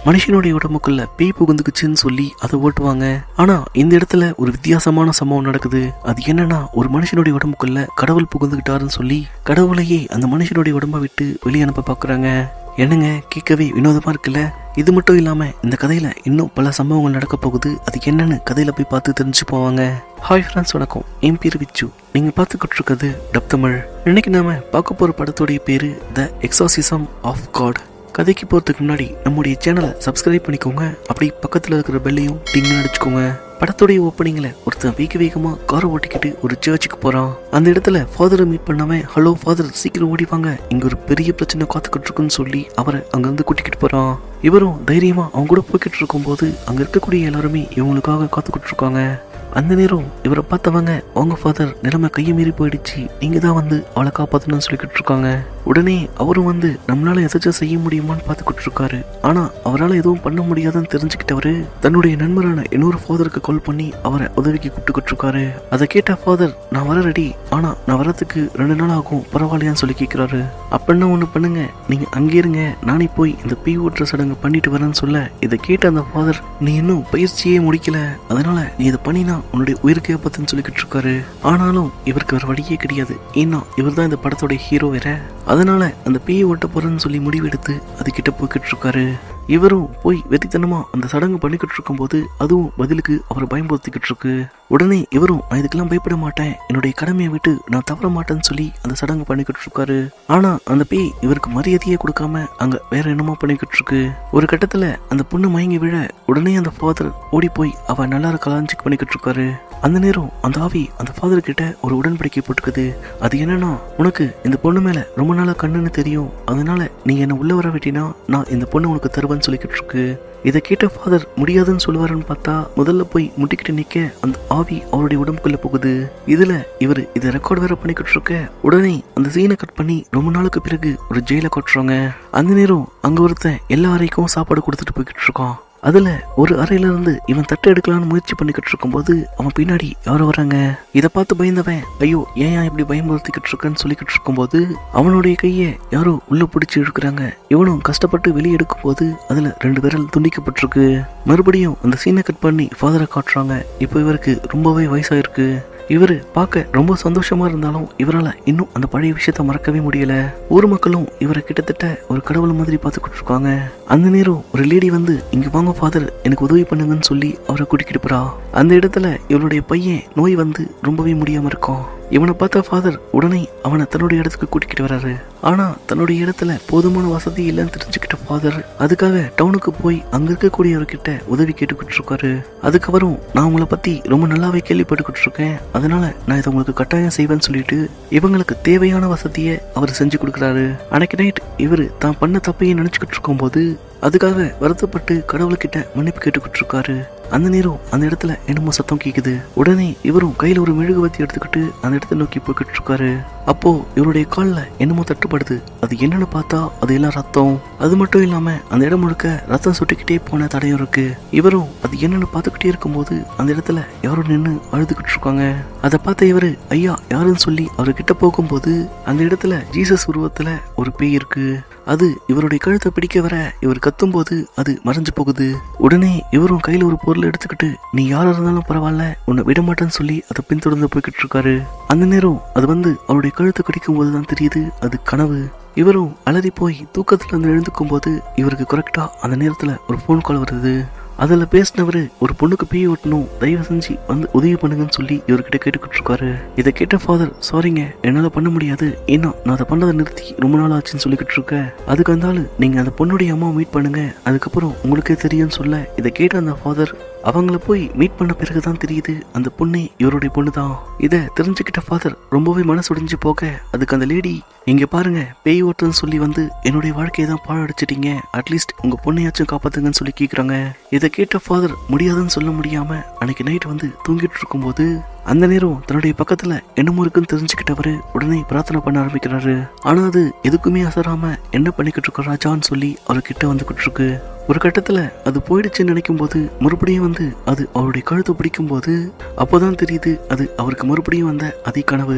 மனுஷனுடைய உடம்புக்குள்ள பேய் புகுந்துக்குச்சுன்னு சொல்லி அதை ஓட்டுவாங்க. ஆனா இந்த இடத்துல ஒரு வித்தியாசமான சம்பவம் நடக்குது. அது என்னன்னா, ஒரு மனுஷனுடைய உடம்புக்குள்ள கடவுள் புகுந்துக்கிட்டாருன்னு சொல்லி கடவுளையே அந்த மனுஷனுடைய உடம்பை விட்டு வெளியே அனுப்ப பாக்குறாங்க. என்னங்க, கேட்கவே வினோதமா இருக்குல்ல? இது மட்டும் இல்லாம இந்த கதையில இன்னும் பல சம்பவங்கள் நடக்க போகுது. அது என்னன்னு கதையில போய் பார்த்து தெரிஞ்சு போவாங்க. ஹாய் ஃப்ரெண்ட்ஸ், வணக்கம். என் பேரு விச்சு. நீங்க பார்த்துக்கிட்டு இருக்கிறது டப் தமிழ். இன்னைக்கு நாம பார்க்க போற படத்துடைய பேரு த எக்ஸார்சிசம் ஆஃப் காட். கதைக்கு போறதுக்கு முன்னாடி நம்முடைய சேனலை சப்ஸ்கிரைப் பண்ணிக்கோங்க. அப்படி பக்கத்துல இருக்கிற பெல்லையும் டிங்னு அடிச்சுக்கோங்க. படத்துடைய ஓப்பனிங்ல ஒருத்தன் வேகமா காரை ஓட்டிக்கிட்டு ஒரு சர்ச்சுக்கு போறான். அந்த இடத்துல ஃபாதரை மீட் பண்ணவன், ஹலோ ஃபாதர், சீக்கிரம் ஓடிவாங்க, இங்க ஒரு பெரிய பிரச்சனை காத்துக்கிட்டு இருக்குன்னு சொல்லி அவரை அங்கிருந்து கூட்டிக்கிட்டு போறான். இவரும் தைரியமா அவங்க கூட போய்கிட்டு இருக்கும் போது அங்க இருக்கக்கூடிய எல்லாருமே இவங்களுக்காக காத்துக்கிட்டு இருக்காங்க. அந்த நேரம் இவரை பார்த்தவங்க, அவங்க ஃபாதர் நிலைமை கையை மீறி போயிடுச்சு, நீங்க தான் வந்து அவளை காப்பாத்தணும்னு சொல்லிக்கிட்டு இருக்காங்க. உடனே அவரும் வந்து நம்மளால எதாச்சும் செய்ய முடியுமான்னு பார்த்துக்கிட்டு இருக்காரு. ஆனா அவரால் எதுவும் பண்ண முடியாதுன்னு தெரிஞ்சுக்கிட்டவரு தன்னுடைய நண்பரான இன்னொரு ஃபாதருக்கு கால் பண்ணி அவரை உதவிக்கு கூப்பிட்டுக்கிட்டு இருக்காரு. அதை கேட்ட ஃபாதர், நான் வர ரெடி, ஆனா நான் வரதுக்கு 2 நாள் ஆகும், பரவாயில்லையான்னு சொல்லி கேட்கிறாரு. அப்படின்னா ஒண்ணு பண்ணுங்க, நீங்க அங்கே இருங்க, நானே போய் இந்த பேய் ஓட்டுற சடங்கு பண்ணிட்டு வரேன்னு சொல்ல, இதை கேட்ட அந்த ஃபாதர், நீ இன்னும் பயிற்சியே முடிக்கல, அதனால நீ இதை பண்ணினா உன்னுடைய உயிருக்கு ஆபத்துன்னு சொல்லிக்கிட்டு இருக்காரு. ஆனாலும் இவருக்கு வேற வழியே கிடையாது. ஏன்னா இவர் தான் இந்த படத்தோட ஹீரோ வேற. அதனால அந்த பேயை ஓட்ட போறேன்னு சொல்லி முடிவெடுத்து அது கிட்ட போய்கிட்டு இருக்காரு. இவரும் போய் வெறித்தனமா அந்த சடங்கு பண்ணிக்கிட்டு இருக்கும் போது அதுவும் பதிலுக்கு அவரை பயன்படுத்திக்கிட்டு இருக்கு. உடனே இவரும், நான் இதுக்கெல்லாம் பயப்பட மாட்டேன், என்னுடைய கடமையை விட்டு நான் தவற மாட்டேன்னு சொல்லி அந்த சடங்கு பண்ணிக்கிட்டு இருக்காரு. ஆனா அந்த பேய் இவருக்கு மரியாதையே கொடுக்காம அங்க வேற என்னமோ பண்ணிக்கிட்டு இருக்கு. ஒரு கட்டத்துல அந்த பொண்ணு மயங்கி விழ உடனே அந்த ஃபாதர் ஓடி போய் அவ நல்லா கலாஞ்சிக் பண்ணிக்கிட்டு இருக்காரு. அந்த நேரம் அந்த ஆவி அந்த ஃபாதர் கிட்ட ஒரு உடன்படிக்கை போட்டுக்குது. அது என்னன்னா, உனக்கு இந்த பொண்ணு மேல ரொம்ப நாளா கண்ணுன்னு தெரியும், அதனால நீ என்ன உள்ள வர விட்டினா நான் இந்த பொண்ணு உனக்கு தருவேன்னு சொல்லிக்கிட்டு இருக்கு. இதை கேட்ட ஃபாதர் முடியாதுன்னு சொல்லுவாருன்னு பார்த்தா முதல்ல போய் முட்டிக்கிட்டு நிக்க அந்த ஆவி அவருடைய உடம்புக்குள்ள போகுது. இதுல இவர் இதை ரெக்கார்ட் வேற பண்ணிக்கிட்டு இருக்க. உடனே அந்த சீனை கட் பண்ணி ரொம்ப நாளுக்கு பிறகு ஒரு ஜெயில கொட்டுறாங்க. அந்த நேரம் அங்க ஒருத்தன் எல்லா அறைக்கும் சாப்பாடு கொடுத்துட்டு போய்கிட்டு இருக்கான். அதுல ஒரு அறையில இருந்து இவன் தட்டை எடுக்கலான்னு முயற்சி பண்ணிக்கிட்டு இருக்கும் போது அவன் பின்னாடி யாரோ வராங்க. இதை பார்த்து பயந்தவன், ஐயோ ஏன் இப்படி பயமுறுத்திக்கிட்டு இருக்கன்னு சொல்லிக்கிட்டு இருக்கும் போது அவனுடைய கையை யாரோ உள்ள பிடிச்சி இழுக்கிறாங்க. இவனும் கஷ்டப்பட்டு வெளியே எடுக்கும் போது அதுல 2 விரல் துண்டிக்கப்பட்டிருக்கு. மறுபடியும் அந்த சீனை கட் பண்ணி ஃபாதரை காட்டுறாங்க. இப்போ இவருக்கு ரொம்பவே வயசாயிருக்கு. இவரு பார்க்க ரொம்ப சந்தோஷமா இருந்தாலும் இவரால இன்னும் அந்த பழைய விஷயத்த மறக்கவே முடியல. ஊர் மக்களும் இவரை கிட்டத்தட்ட ஒரு கடவுள் மாதிரி பார்த்துக்கிட்டு இருக்காங்க. அந்த நேரம் ஒரு லேடி வந்து, இங்க வாங்க ஃபாதர், எனக்கு உதவி பண்ணுங்கன்னு சொல்லி அவரை கூட்டிக்கிட்டு போறா. அந்த இடத்துல இவருடைய பையன் நோய் வந்து ரொம்பவே முடியாம இருக்கும். இவனை பார்த்த ஃபாதர் உடனே அவனை தன்னுடைய இடத்துக்கு கூட்டிக்கிட்டு வர்றாரு. ஆனா தன்னுடைய இடத்துல போதுமான வசதி இல்லைன்னு தெரிஞ்சுக்கிட்ட ஃபாதர் அதுக்காக டவுனுக்கு போய் அங்க இருக்கக்கூடியவர்கிட்ட உதவி கேட்டுக்கிட்டு இருக்காரு. அதுக்கப்புறம், நான் உங்களை பத்தி ரொம்ப நல்லாவே கேள்விப்பட்டுக்கிட்டு இருக்கேன், அதனால நான் இதை உங்களுக்கு கட்டாயம் செய்வேன்னு சொல்லிட்டு இவங்களுக்கு தேவையான வசதியை அவர் செஞ்சு கொடுக்குறாரு. அன்னைக்கு நைட் இவரு தான் பண்ண தப்பையே நினைச்சுக்கிட்டு இருக்கும் போது அதுக்காக வருத்தப்பட்டு கடவுள்கிட்ட மன்னிப்பு கேட்டுக்கிட்டு இருக்காரு. அந்த நேரம் அந்த இடத்துல என்னமோ சத்தம் கேக்குது. உடனே இவரும் கையில ஒரு மெழுகுவத்தி எடுத்துக்கிட்டு அந்த இடத்த நோக்கி போய்கிட்டு இருக்காரு. அப்போ இவருடைய கால்ல என்னமோ தட்டுப்படுது. அது என்னன்னு பார்த்தா அது எல்லாம் ரத்தம். அது மட்டும் இல்லாம அந்த இடம் முழுக்க ரத்தம் சுட்டிக்கிட்டே போன தடையும் இருக்கு. இவரும் அது என்னன்னு பார்த்துக்கிட்டே இருக்கும்போது அந்த இடத்துல யாரும் நின்று அழுதுகிட்டு இருக்காங்க. அதை பார்த்த இவரு, ஐயா யாருன்னு சொல்லி அவர்கிட்ட போகும்போது அந்த இடத்துல ஜீசஸ் உருவத்துல ஒரு பேய் இருக்கு. அது இவருடைய கழுத்தை பிடிக்க வர இவர் கத்தும் போது அது மறைஞ்சு போகுது. உடனே இவரும் கையில ஒரு பொருள் எடுத்துக்கிட்டு, நீ யாரா இருந்தாலும் பரவாயில்ல, உன்னை விட மாட்டேன்னு சொல்லி அதை பின்தொடர்ந்து போய்கிட்டு இருக்காரு. அந்த நேரம் அது வந்து அவருடைய கழுத்தை கடிக்கும் போதுதான் தெரியுது அது கனவு. இவரும் அலறி போய் தூக்கத்துல இருந்து எழுந்துக்கும் போது இவருக்கு கரெக்டா அந்த நேரத்துல ஒரு போன் கால் வருது. அதுல பேசினவரு, ஒரு பொண்ணுக்கு பேய் ஓட்டணும், தயவு செஞ்சு வந்து உதவி பண்ணுங்கன்னு சொல்லி இவர்கிட்ட கேட்டுக்கிட்டு இருக்காரு. இதை கேட்ட ஃபாதர், சாரிங்க என்னால பண்ண முடியாது, ஏன்னா நான் அதை பண்ணதை நிறுத்தி ரொம்ப நாள் ஆச்சுன்னு சொல்லிக்கிட்டு இருக்கேன். அதுக்கு வந்தாலும் நீங்க அந்த பொண்ணுடைய அம்மா மீட் பண்ணுங்க, அதுக்கப்புறம் உங்களுக்கே தெரியும்னு சொல்ல, இதை கேட்ட அந்த ஃபாதர் அவங்கள போய் மீட் பண்ண பிறகுதான் தெரியுது அந்த பொண்ணே இவருடைய பொண்ணு தான். இதை தெரிஞ்சுக்கிட்ட ஃபாதர் ரொம்பவே மனசு உடைஞ்சு போக அதுக்கு அந்த லேடி, இங்க பாருங்க, பேய் ஓட்டுன்னு சொல்லி வந்து என்னுடைய வாழ்க்கையை தான் பாழடிச்சிட்டீங்க, அட்லீஸ்ட் உங்க பொண்ணையாச்சும் காப்பாத்துங்கன்னு சொல்லி கேக்குறாங்க. இதை கேட்ட ஃபாதர் முடியாதுன்னு சொல்ல முடியாம அன்னைக்கு நைட் வந்து தூங்கிட்டு இருக்கும் போது அந்த நேரம் தன்னுடைய பக்கத்துல என்னமோ இருக்குன்னு தெரிஞ்சுக்கிட்டவரு உடனே பிரார்த்தனை பண்ண ஆரம்பிக்கிறாரு. ஆனா அது எதுக்குமே அசராம என்ன பண்ணிக்கிட்டு இருக்க ராஜான்னு சொல்லி அவர்கிட்ட வந்துகிட்டு இருக்கு. ஒரு கட்டத்துல அது போயிடுச்சுன்னு நினைக்கும் போது மறுபடியும் வந்து அது அவருடைய கழுத்தை பிடிக்கும் போது அப்போதான் தெரியுது அது அவருக்கு மறுபடியும் வந்த அதே கனவு.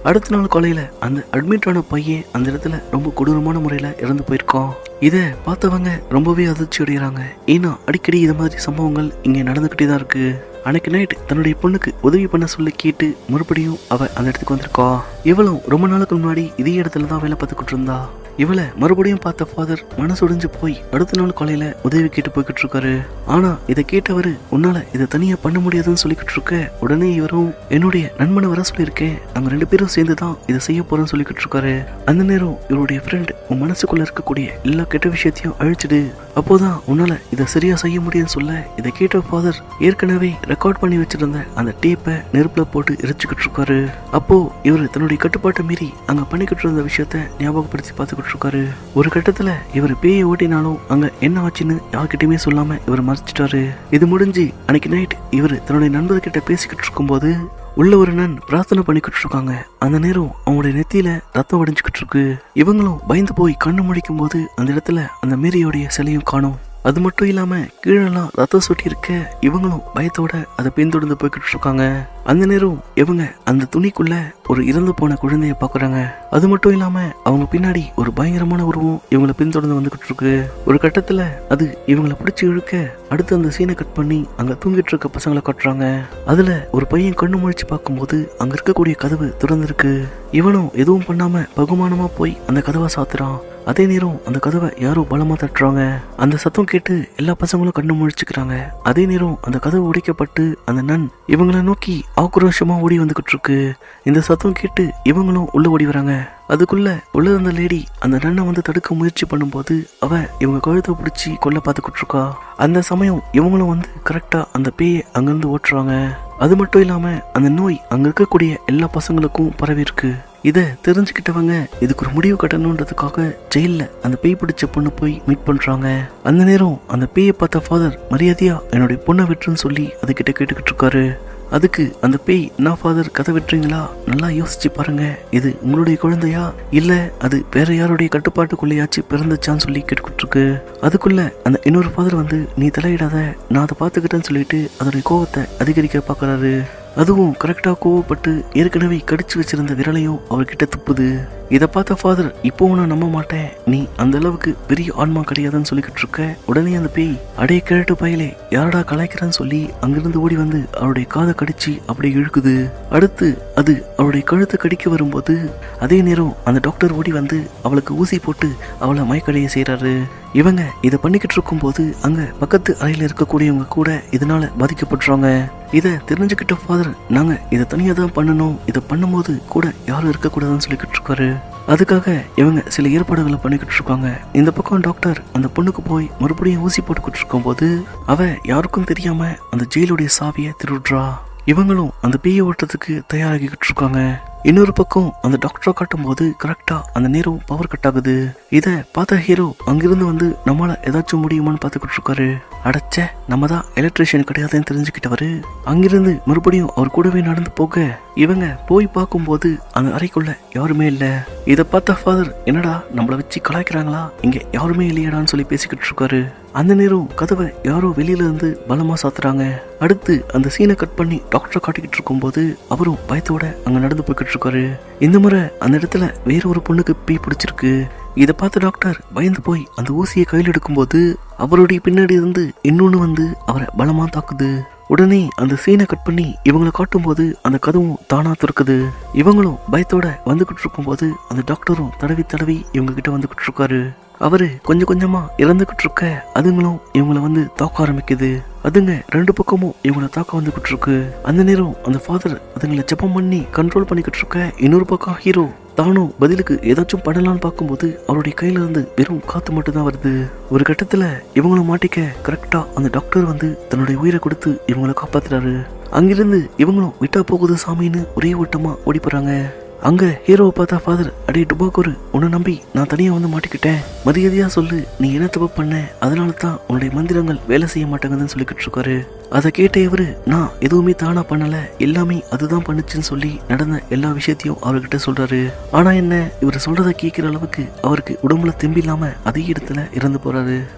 அடுத்த நாள் காலையில அந்த அட்மிட் ஆன பையன் அந்த இடத்துல ரொம்ப கொடூரமான முறையில இறந்து போயிருக்கான். இத பார்த்தவங்க ரொம்பவே அதிர்ச்சி அடைகிறாங்க. ஏன்னா அடிக்கடி இது மாதிரி சம்பவங்கள் இங்க நடந்துகிட்டே தான் இருக்கு. அன்னைக்கு நைட் தன்னுடைய பொண்ணுக்கு உதவி பண்ண சொல்லி கேட்டு மறுபடியும் அவ அந்த இடத்துக்கு வந்திருக்கா. இவளும் ரொம்ப நாளுக்கு முன்னாடி இதே இடத்துல தான் வேலை பார்த்துக்கிட்டு இருந்தா. இவளை மறுபடியும் பார்த்த ஃபாதர் மனசு உடைஞ்சு போய் அடுத்த நாள் காலையில உதவி கேட்டு போய்கிட்டு இருக்காரு. ஆனா இதை கேட்டவரு, உன்னால இதை தனியா பண்ண முடியாதுன்னு சொல்லிக்கிட்டு இருக்க. உடனே இவரும், என்னுடைய நண்பனை வர சொல்லியிருக்கேன், நாங்க 2 பேரும் சேர்ந்துதான் இதை செய்ய போறோம்னு சொல்லிக்கிட்டு இருக்காரு. அந்த நேரம் இவருடைய ஃப்ரெண்ட், உன் மனசுக்குள்ள இருக்கக்கூடிய எல்லா கெட்ட விஷயத்தையும் அழிச்சிடு, அப்போதான் உன்னால இதை சரியா செய்ய முடியும்னு சொல்ல, இதை கேட்ட ஃபாதர் ஏற்கனவே ரெக்கார்ட் பண்ணி வச்சிருந்த அந்த டேப்பை நெருப்புல போட்டு எரிச்சுக்கிட்டு இருக்காரு. அப்போ இவர் தன்னுடைய கட்டுப்பாட்டை மீறி அங்க பண்ணிக்கிட்டு இருந்த விஷயத்த ஞாபகப்படுத்தி பார்த்துக்கிட்டு இருக்காரு. ஒரு கட்டத்துல இவர் பேயை ஓட்டினாலும் அங்க என்ன ஆச்சுன்னு யார்கிட்டயுமே சொல்லாம இவர் மறைச்சிட்டாரு. இது முடிஞ்சு அன்னைக்கு நைட் இவர் தன்னுடைய நண்பர்கிட்ட பேசிக்கிட்டு இருக்கும் போது உள்ள ஒரு நன் பிரார்த்தனை பண்ணிக்கிட்டு இருக்காங்க. அந்த நேரம் அவங்களுடைய நெத்தியில ரத்தம் வடிஞ்சுக்கிட்டு இருக்கு. இவங்களும் பயந்து போய் கண்ணு முழிக்கும் போது அந்த இடத்துல அந்த மேரியோடைய சிலையும் காணும். அது மட்டும் இல்லாம கீழெல்லாம் ரத்தம் சுட்டி இருக்க இவங்களும் பயத்தோட அதை பின்தொடர்ந்து போய்கிட்டு இருக்காங்க. அந்த நேரம் இவங்க அந்த துணிக்குள்ள ஒரு இறந்து போன குழந்தைய பாக்குறாங்க. அது மட்டும் இல்லாம அவங்க பின்னாடி ஒரு பயங்கரமான உருவம் இவங்களை பின்தொடர்ந்து வந்துகிட்டு இருக்கு. ஒரு கட்டத்துல அது இவங்களை பிடிச்சி இழுக்க அடுத்து அந்த சீனை கட் பண்ணி அங்க தூங்கிட்டு இருக்க பசங்களை காட்டுறாங்க. அதுல ஒரு பையன் கண்ணு முழிச்சு பார்க்கும்போது அங்க இருக்கக்கூடிய கதவு திறந்திருக்கு. இவனும் எதுவும் பண்ணாம பகுமானமா போய் அந்த கதவை சாத்துறான். அதே நேரம் அந்த கதவை யாரோ பலமா தட்டுறாங்க. அந்த சத்தம் கேட்டு எல்லா பசங்களும் கண்ணு முழிச்சுக்கிறாங்க. அதே நேரம் அந்த கதவு உடைக்கப்பட்டு அந்த நன் இவங்களை நோக்கி ஆக்ரோஷமா ஓடி வந்துகிட்டு இருக்கு. இந்த சத்தம் கேட்டு இவங்களும் உள்ள ஓடி வராங்க. அதுக்குள்ள உள்ள இருந்த லேடி அந்த நன்னை வந்து தடுக்க முயற்சி பண்ணும்போது அவ இவங்க கழுத்தை பிடிச்சி கொல்ல பார்த்துக்கிட்டு இருக்கா. அந்த சமயம் இவங்களும் வந்து கரெக்டா அந்த பேயை அங்கிருந்து ஓட்டுறாங்க. அது மட்டும் இல்லாம அந்த நோய் அங்க இருக்கக்கூடிய எல்லா பசங்களுக்கும் பரவி இருக்கு. இதை தெரிஞ்சுக்கிட்டவங்க இதுக்கு ஒரு முடிவு கட்டணுன்றதுக்காக ஜெயில அந்த பேய் பிடிச்ச பொண்ணு போய் மீட் பண்றாங்க. அந்த நேரம் அந்த பேயை பார்த்த ஃபாதர் மரியாதையா என்னுடைய பொண்ணை விட்டுருன்னு சொல்லி அதுகிட்ட கேட்டுக்கிட்டு இருக்காரு. அதுக்கு அந்த பேய், நான் ஃபாதர் கதை விட்டுறீங்களா, நல்லா யோசிச்சு பாருங்க, இது உங்களுடைய குழந்தையா இல்ல அது வேற யாருடைய கட்டுப்பாட்டுக்குள்ளேயாச்சு பிறந்துச்சான்னு சொல்லி கேட்டுக்கிட்டு இருக்கு. அதுக்குள்ள அந்த இன்னொரு ஃபாதர் வந்து, நீ தலையிடாத, நான் அதை பார்த்துக்கிட்டேன்னு சொல்லிட்டு அதோடைய கோவத்தை அதிகரிக்க பாக்குறாரு. அதுவும் கரெக்டா கோவப்பட்டு ஏற்கனவே கடிச்சு வச்சிருந்த விரலையும் அவர்கிட்ட துப்புது. இதை பார்த்த ஃபாதர், இப்போ நான் நம்ப மாட்டேன், நீ அந்த அளவுக்கு பெரிய ஆன்மா கிடையாதுன்னு சொல்லிக்கிட்டு இருக்க. உடனே அந்த பேய், அடைய கிழட்டு பயலே, யாரடா கலாய்க்கிறான்னு சொல்லி அங்கிருந்து ஓடி வந்து அவருடைய காதை கடிச்சு அப்படி இழுக்குது. அடுத்து அது அவருடைய கழுத்தை கடிக்க வரும்போது அதே நேரம் அந்த டாக்டர் ஓடி வந்து அவளுக்கு ஊசி போட்டு அவளை மயக்கடைய செய்யறாரு. இவங்க இதை பண்ணிக்கிட்டு இருக்கும் போது அங்க பக்கத்து அறையில இருக்கக்கூடியவங்க கூட இதனால பாதிக்கப்படுறாங்க. இதை தெரிஞ்சுக்கிட்ட ஃபாதர், நாங்க இதை தனியா தான் பண்ணணும், இதை பண்ணும்போது கூட யாரும் இருக்கக்கூடாதுன்னு சொல்லிக்கிட்டு இருக்காரு. அதுக்காக இவங்க சில ஏற்பாடுகளை பண்ணிக்கிட்டு இருக்காங்க. இந்த பக்கம் டாக்டர் அந்த பொண்ணுக்கு போய் மறுபடியும் ஊசி போட்டுக்கிட்டு இருக்கும் போது அவ யாருக்கும் தெரியாம அந்த ஜெயிலுடைய சாவியை திருடுறா. இவங்களும் அந்த பேயை ஓட்டுறதுக்கு தயாராகிக்கிட்டு இருக்காங்க. இன்னொரு பக்கம் அந்த டாக்டரை காட்டும் போது கரெக்டா அந்த நேரம் பவர் கட் ஆகுது. இதை பார்த்த ஹீரோ அங்கிருந்து வந்து நம்மளால ஏதாச்சும் முடியுமான்னு பார்த்துக்கிட்டு இருக்காரு. அடைச்ச நம்ம தான் எலக்ட்ரிஷியன் கிடையாதுன்னு தெரிஞ்சுக்கிட்டவரு அங்கிருந்து மறுபடியும் அவர் கூடவே நடந்து போக இவங்க போய் பார்க்கும்போது அந்த அறைக்குள்ள யாருமே இல்ல. இதை பார்த்த ஃபாதர், என்னடா நம்மளை வச்சு கலாய்க்கிறாங்களா, இங்க யாருமே இல்லையடான்னு சொல்லி பேசிக்கிட்டு இருக்காரு. அந்த நேரம் கதவை யாரோ வெளியில இருந்து பலமா சாத்துறாங்க. அடுத்து அந்த சீனை கட் பண்ணி டாக்டரை காட்டிக்கிட்டு இருக்கும் போது அவரும் பயத்தோட அங்க நடந்து போய்கிட்டு இருக்காரு. இந்த முறை அந்த இடத்துல வேற ஒரு பொண்ணுக்கு பேய் பிடிச்சிருக்கு. இதை பார்த்த டாக்டர் பயந்து போய் அந்த ஊசியை கையில் எடுக்கும்போது அவருடைய பின்னாடி இருந்து இன்னொன்னு வந்து அவரை பலமா தாக்குது. உடனே அந்த சீனை கட் பண்ணி இவங்களை காட்டும் போது அந்த கதவும் தானா திறக்குது. இவங்களும் பயத்தோட வந்துகிட்டு இருக்கும் போது அந்த டாக்டரும் தடவி தடவி இவங்க கிட்ட வந்துகிட்டு இருக்காரு. அவரு கொஞ்சம் கொஞ்சமா இறந்துகிட்டு இருக்க அதுங்களும் இவங்களை வந்து தாக்க ஆரம்பிக்குது. அதுங்க 2 பக்கமும் இவங்களை தாக்க வந்துகிட்டு இருக்கு. அந்த நேரம் அந்த ஃபாதர் அதுங்களை ஜெபம் பண்ணி கண்ட்ரோல் பண்ணிக்கிட்டு இருக்க இன்னொரு பக்கம் ஹீரோ தானும் பதிலுக்கு ஏதாச்சும் பண்ணலான்னு பார்க்கும்போது அவருடைய கையில இருந்து வெறும் காத்து மட்டும் தான் வருது. ஒரு கட்டத்துல இவங்களும் மாட்டிக்க கரெக்டா அந்த டாக்டர் வந்து தன்னுடைய உயிரை கொடுத்து இவங்களை காப்பாத்துறாரு. அங்கிருந்து இவங்களும் விட்டா போகுது சாமின்னு ஒரே ஓட்டமா ஓடி போறாங்க. அங்க ஹீரோவை பார்த்தா ஃபாதர், அடே டுபாக்கூரு, உன்னை நம்பி நான் தனியா வந்து மாட்டிக்கிட்டேன், மரியாதையா சொல்லு, நீ என்ன தப்பு பண்ண, அதனால தான் உன்னுடைய மந்திரங்கள் வேலை செய்ய மாட்டாங்கன்னு சொல்லிக்கிட்டு இருக்காரு. அதை கேட்ட இவரு, நான் எதுவுமே தானா பண்ணல, எல்லாமே அதுதான் பண்ணுச்சுன்னு சொல்லி நடந்த எல்லா விஷயத்தையும் அவர்கிட்ட சொல்றாரு. ஆனா என்ன, இவர் சொல்றதை கேட்கிற அளவுக்கு அவருக்கு உடம்புல தெம்பில்லாம அதே இடத்துல இறந்து போறாரு.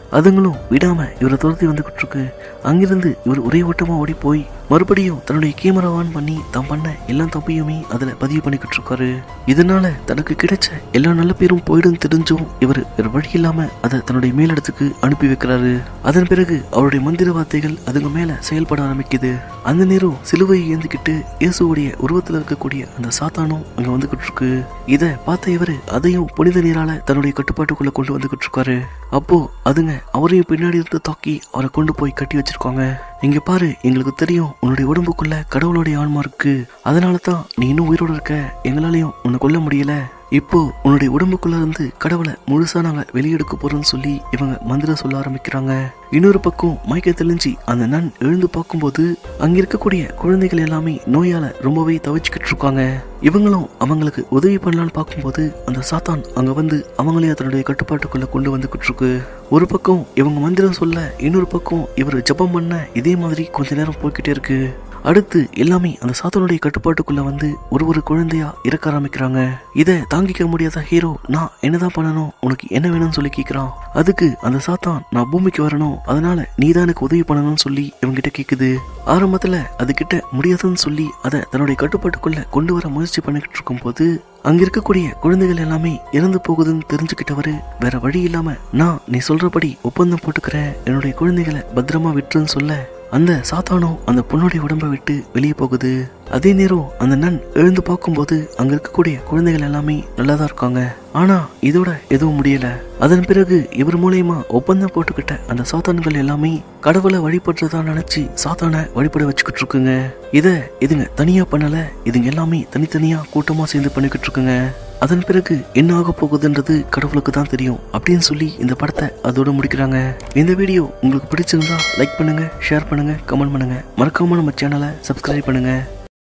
அதுங்களும் விடாம இவரை துரத்தி வந்துகிட்டு இருக்கு. அங்கிருந்து இவர் ஒரே ஓட்டமா ஓடி போய் மறுபடியும் தன்னுடைய கேமரா ஆன் பண்ணி தான் பண்ண எல்லா தப்பையுமே அதுல பதிவு பண்ணிக்கிட்டு இருக்காரு. இதனால தனக்கு கிடைச்ச எல்லா நல்ல பேரும் போயிடும் தெரிஞ்சும் இவர் வேற வழி இல்லாம அதை தன்னுடைய மேலிடத்துக்கு அனுப்பி வைக்கிறாரு. அதன் பிறகு அவருடைய மந்திர வார்த்தைகள் அதுங்க மேல செயல்பட ஆரம்பிக்குது. அந்த நேரம் சிலுவையை ஏந்திக்கிட்டு இயேசுடைய உருவத்துல இருக்கக்கூடிய அந்த சாத்தானும் அங்க வந்துகிட்டு இருக்கு. இத பார்த்த இவரு அதையும் புனித நீரால தன்னுடைய கட்டுப்பாட்டுக்குள்ள கொண்டு வந்துகிட்டு இருக்காரு. அப்போ அதுங்க அவரையும் பின்னாடி இருந்து தாக்கி அவரை கொண்டு போய் கட்டி வச்சிருக்காங்க. இங்க பாரு, எங்களுக்கு தெரியும் உன்னுடைய உடம்புக்குள்ள கடவுளுடைய ஆன்மா இருக்கு, அதனாலதான் நீ இன்னும் உயிரோடு இருக்க, எங்களாலையும் உன்னை கொல்ல முடியல. இப்போ உன்னுடைய உடம்புக்குள்ள இருந்து கடவுளை முழுசா நாங்க வெளியெடுக்க போறோம்னு சொல்லி இவங்க மந்திரம் சொல்ல ஆரம்பிக்கிறாங்க. இன்னொரு பக்கம் மயக்க தெளிஞ்சு அந்த நன் எழுந்து பார்க்கும்போது அங்க இருக்கக்கூடிய குழந்தைகள் எல்லாமே நோயால ரொம்பவே தவிச்சுக்கிட்டு இருக்காங்க. இவங்களும் அவங்களுக்கு உதவி பண்ணலான்னு பார்க்கும்போது அந்த சாத்தான் அங்க வந்து அவங்களே அதனுடைய கட்டுப்பாட்டுக்குள்ள கொண்டு வந்துகிட்டு இருக்கு. ஒரு பக்கம் இவங்க மந்திரம் சொல்ல, இன்னொரு பக்கம் இவர் ஜபம் பண்ண இதே மாதிரி கொஞ்ச நேரம் போய்கிட்டே இருக்கு. அடுத்து எல்லாமே அந்த சாத்தானுடைய கட்டுப்பாட்டுக்குள்ள வந்து ஒரு குழந்தையா இறக்க ஆரம்பிக்கிறாங்க. இதை தாங்கிக்க முடியாத ஹீரோ, நான் என்னதான் பண்ணணும், உனக்கு என்ன வேணும்னு சொல்லி கேட்கிறான். அதுக்கு அந்த சாத்தான், நான் பூமிக்கு வரணும், அதனால நீதான் எனக்கு உதவி பண்ணணும்னு சொல்லி இவங்கிட்ட கேக்குது. ஆரம்பத்துல அது கிட்ட முடியாதுன்னு சொல்லி அதை தன்னுடைய கட்டுப்பாட்டுக்குள்ள கொண்டு வர முயற்சி பண்ணிக்கிட்டு இருக்கும் போது அங்க இருக்கக்கூடிய குழந்தைகள் எல்லாமே இறந்து போகுதுன்னு தெரிஞ்சுக்கிட்டவரு வேற வழி இல்லாம, நான் நீ சொல்றபடி ஒப்பந்தம் போட்டுக்கிறேன், என்னுடைய குழந்தைகளை பத்திரமா விட்டுருன்னு சொல்ல அந்த சாத்தானும் அந்த பொண்ணுடைய உடம்பை விட்டு வெளியே போகுது. அதே நேரம் அந்த நன் எழுந்து பார்க்கும்போது அங்க இருக்கக்கூடிய குழந்தைகள் எல்லாமே நல்லாதான் இருக்காங்க. ஆனா இதோட எதுவும் முடியல. அதன் பிறகு இவர் மூலயமா ஒப்பந்தம் போட்டுக்கிட்ட அந்த சாத்தான்கள் எல்லாமே கடவுளை வழிபடுறதா நினைச்சு சாத்தானை வழிபட வச்சுக்கிட்டு இருக்குங்க. இதுங்க தனியா பண்ணல, இதுங்க எல்லாமே தனித்தனியா கூட்டமா சேர்ந்து பண்ணிக்கிட்டு இருக்குங்க. அதன் பிறகு என்ன ஆக போகுதுன்றது கடவுளுக்கு தான் தெரியும் அப்படின்னு சொல்லி இந்த படத்தை அதோட முடிக்கிறாங்க. இந்த வீடியோ உங்களுக்கு பிடிச்சிருந்தா லைக் பண்ணுங்க, ஷேர் பண்ணுங்க, கமெண்ட் பண்ணுங்க, மறக்காம நம்ம சேனலை சப்ஸ்கிரைப் பண்ணுங்க.